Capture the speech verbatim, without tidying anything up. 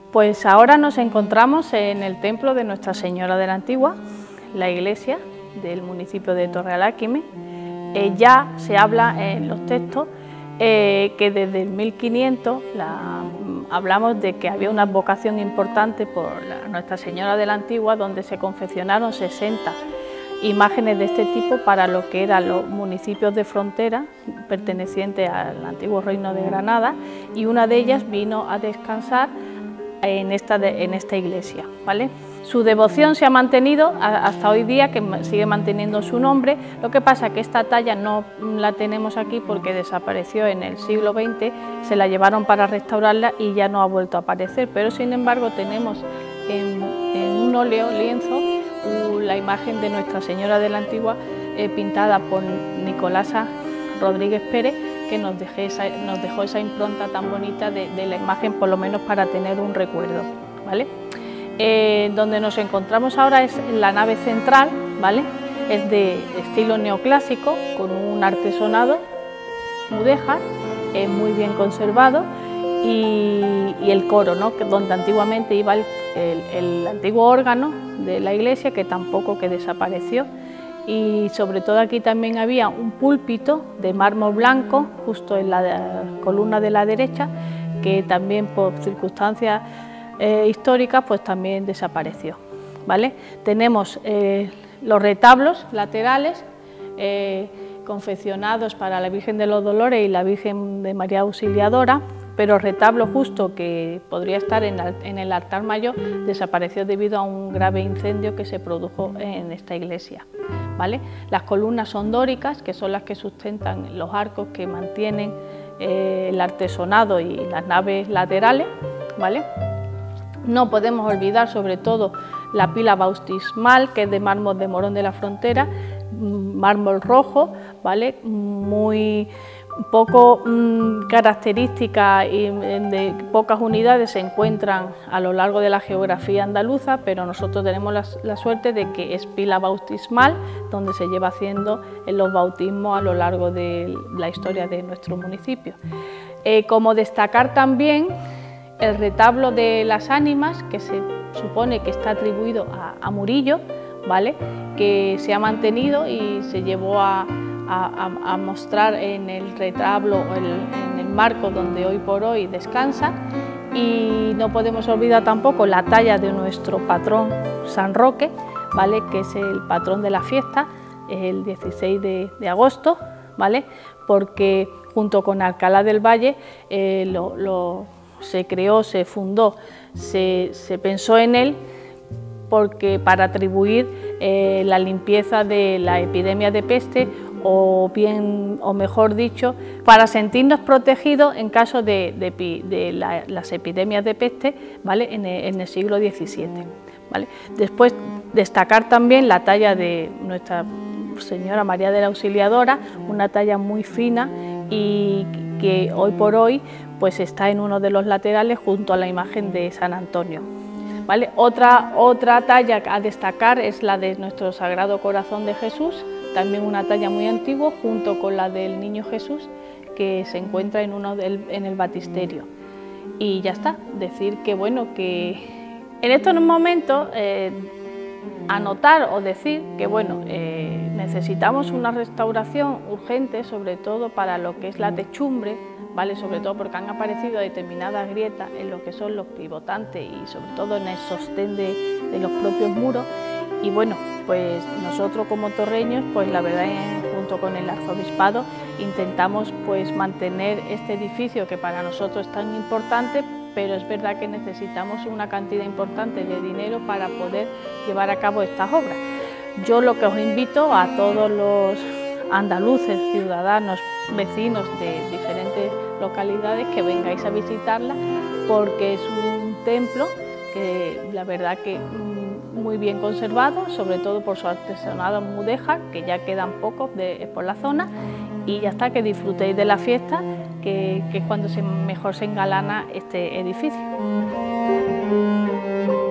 Pues ahora nos encontramos en el templo de Nuestra Señora de la Antigua, la iglesia del municipio de Torrealquime. Eh, ya se habla en los textos eh, que desde el mil quinientos la, hablamos de que había una advocación importante por la, Nuestra Señora de la Antigua, donde se confeccionaron sesenta imágenes de este tipo para lo que eran los municipios de frontera pertenecientes al antiguo Reino de Granada, y una de ellas vino a descansar en esta, de, en esta iglesia, ¿vale? Su devoción se ha mantenido hasta hoy día, que sigue manteniendo su nombre. Lo que pasa es que esta talla no la tenemos aquí porque desapareció en el siglo veinte, se la llevaron para restaurarla y ya no ha vuelto a aparecer, pero sin embargo tenemos en, en un óleo lienzo la imagen de Nuestra Señora de la Antigua eh, pintada por Nicolasa Rodríguez Pérez, que nos, dejé esa, nos dejó esa impronta tan bonita de, de la imagen, por lo menos para tener un recuerdo, ¿vale? Eh, donde nos encontramos ahora es en la nave central, ¿vale? Es de estilo neoclásico, con un artesonado mudéjar, eh, muy bien conservado, y, y el coro, ¿no? Que donde antiguamente iba el, el, el antiguo órgano de la iglesia, que tampoco que desapareció. Y sobre todo aquí también había un púlpito de mármol blanco justo en la columna de la derecha, que también por circunstancias eh, históricas pues también desapareció, ¿vale? Tenemos eh, los retablos laterales eh, confeccionados para la Virgen de los Dolores y la Virgen de María Auxiliadora, pero el retablo justo que podría estar en, la, en el altar mayor desapareció debido a un grave incendio que se produjo en esta iglesia, ¿vale? Las columnas son dóricas, que son las que sustentan los arcos que mantienen eh, el artesonado y las naves laterales, ¿vale? No podemos olvidar sobre todo la pila bautismal, que es de mármol de Morón de la Frontera, mármol rojo, ¿vale? Muy poco mmm, características y de pocas unidades se encuentran a lo largo de la geografía andaluza, pero nosotros tenemos la, la suerte de que es pila bautismal, donde se lleva haciendo en los bautismos a lo largo de la historia de nuestro municipio. Eh, como destacar también el retablo de las ánimas, que se supone que está atribuido a, a Murillo, ¿vale? Que se ha mantenido y se llevó a A, a mostrar en el retablo, el, en el marco donde hoy por hoy descansa. Y no podemos olvidar tampoco la talla de nuestro patrón San Roque, ¿vale? Que es el patrón de la fiesta, el dieciséis de agosto, ¿vale? Porque junto con Alcalá del Valle eh, lo, lo, se creó, se fundó, se, se pensó en él porque para atribuir eh, la limpieza de la epidemia de peste, o bien, o mejor dicho, para sentirnos protegidos en caso de, de, de la, las epidemias de peste, ¿vale? en, el, en el siglo diecisiete. ¿Vale? Después destacar también la talla de Nuestra Señora María de la Auxiliadora, una talla muy fina y que hoy por hoy pues está en uno de los laterales junto a la imagen de San Antonio. ¿Vale? Otra, otra talla a destacar es la de nuestro Sagrado Corazón de Jesús, también una talla muy antigua, junto con la del Niño Jesús, que se encuentra en, uno del, en el batisterio. Y ya está, decir que bueno, que en estos momentos eh, anotar o decir que bueno, eh, necesitamos una restauración urgente, sobre todo para lo que es la techumbre, ¿vale? Sobre todo porque han aparecido determinadas grietas en lo que son los pivotantes y sobre todo en el sostén de, de los propios muros. Y bueno, pues nosotros como torreños, pues la verdad, junto con el arzobispado, intentamos pues mantener este edificio que para nosotros es tan importante, pero es verdad que necesitamos una cantidad importante de dinero para poder llevar a cabo estas obras. Yo lo que os invito a todos los andaluces, ciudadanos, vecinos de diferentes localidades, que vengáis a visitarla, porque es un templo que la verdad que muy bien conservado, sobre todo por su artesonado mudéjar, que ya quedan pocos de, por la zona, y ya está, que disfrutéis de la fiesta, que, que es cuando se, mejor se engalana este edificio.